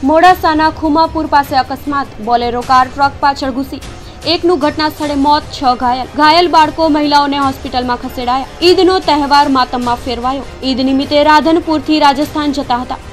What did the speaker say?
મોડાસાના ખુમાપુર પાસે અકસ્માત, Bolero car truck પાછળ ઘૂસી, એકનું ઘટના સ્થળે મોત, 6 ઘાયલ. ઘાયલ બાળકો, મહિલાઓને હોસ્પિટલમાં ખસેડાયા. ઈદનો તહેવાર માતમમાં ફેરવાયો. ઈદ નિમિત્તે રાધનપુરથી રાજસ્થાન જતા હતા